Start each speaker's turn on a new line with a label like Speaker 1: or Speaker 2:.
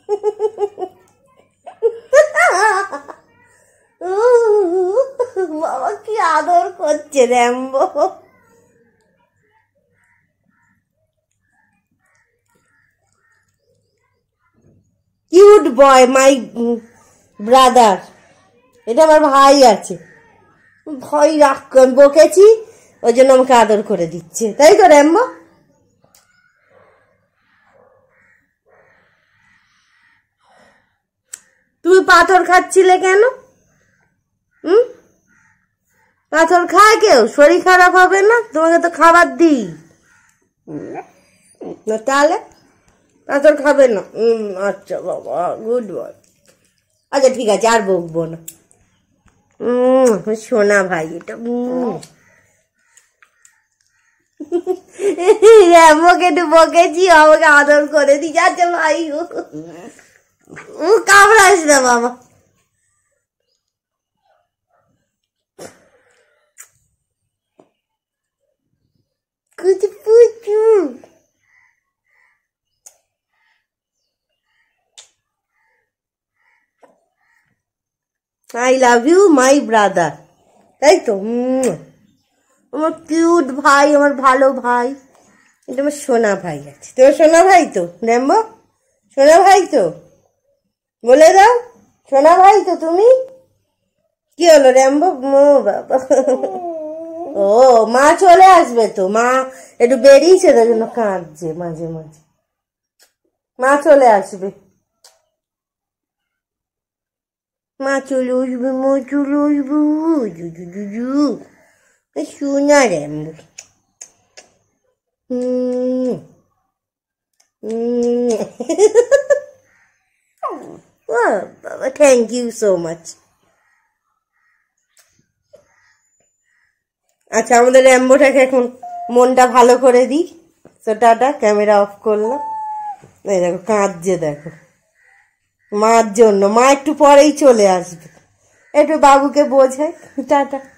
Speaker 1: বাবা কি আদর করছে Rambo. Cute boy my brother. এটা আমার ভাই আছে, ভয় রাখ বকেছি ওই জন্য আমাকে আদর করে দিচ্ছে, তাই তো র্যাম্বো? তুমি পাথর খাচ্ছিলে কেন? পাথর খায় কেউ? শরীর খারাপ হবে না? তোমাকে তো খাবার দিই না, তাহলে পাথর খাবে না? আচ্ছা বাবা, গুড বয়। আচ্ছা ঠিক আছে, আর বকবো না। সোনা ভাই এটা। র্যাম্বোকে একটু বকেছি, আমাকে আদর করে দিচ্ছে। আচ্ছা ভাই, কামড়াস না বাবা। I love you my brother, তাই তো? আমার কিউট ভাই, আমার ভালো ভাই, এটা আমার সোনা ভাই আছে। তোমার সোনা ভাই তো র্যাম্বো? সোনা ভাই তো? বলে দাও, সোনা ভাই তো তুমি? কি হলো র্যাম্বো? বাবা, ও মা চলে আসবে তো, মা একটু বেরিয়েছে তার জন্য কাঁদছে মাঝে মাঝে। মা চলে আসবে, মা চলে আসবে, মা চলে আসবো। সোনা র্যাম্বো। বাবা, থ্যাংক ইউ সো মাচ। আচ্ছা, আমাদের র্যাম্বোটাকে এখন মনটা ভালো করে দিই। তো টাটা, ক্যামেরা অফ করলাম। এই দেখো কাঁদছে, দেখো মার জন্য। মা একটু পরেই চলে আসবে, একটু বাবুকে বোঝায়। টাটা।